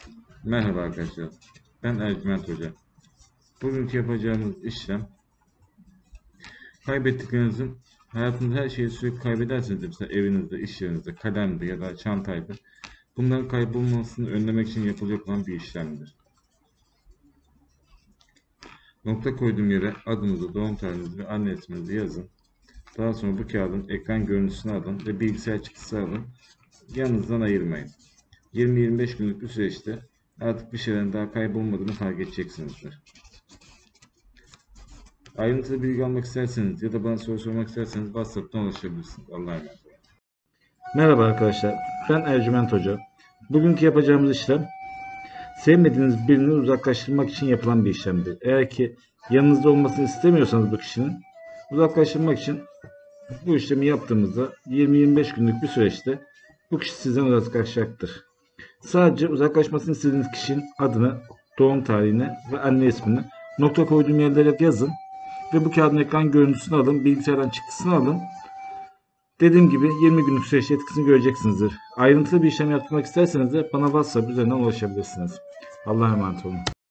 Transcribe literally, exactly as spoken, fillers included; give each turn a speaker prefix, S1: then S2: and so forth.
S1: Merhaba arkadaşlar, ben Ercüment Hoca. Bugünkü yapacağımız işlem, kaybettiklerinizin, hayatınızda her şeyi sürekli kaybederseniz, mesela evinizde, iş yerinizde, kalemde ya da çantaydı, bunların kaybolmasını önlemek için yapılacak olan bir işlemdir. Nokta koyduğum yere adınızı, doğum tarihinizi ve anne isminizi yazın. Daha sonra bu kağıdın ekran görüntüsünü alın ve bilgisayar çıktısı alın. Yanınızdan ayırmayın. yirmi yirmi beş günlük bir süreçte artık bir şeylerin daha kaybolmadığını fark edeceksinizdir. Ayrıntılı bilgi almak isterseniz ya da bana soru sormak isterseniz WhatsApp'tan ulaşabilirsiniz. Allah'a emanet olun.
S2: Merhaba arkadaşlar, ben Ercüment Hoca. Bugünkü yapacağımız işlem, sevmediğiniz birini uzaklaştırmak için yapılan bir işlemdir. Eğer ki yanınızda olmasını istemiyorsanız bu kişinin, uzaklaştırmak için bu işlemi yaptığımızda yirmi yirmi beş günlük bir süreçte bu kişi sizden uzaklaşacaktır. Sadece uzaklaşmasını istediğiniz kişinin adını, doğum tarihini ve anne ismini nokta koyduğum yerlere yazın ve bu kağıdın ekran görüntüsünü alın, bilgisayardan çıktısını alın. Dediğim gibi yirmi günlük süreçte etkisini göreceksinizdir. Ayrıntılı bir işlem yapmak isterseniz de bana WhatsApp üzerinden ulaşabilirsiniz. Allah'a emanet olun.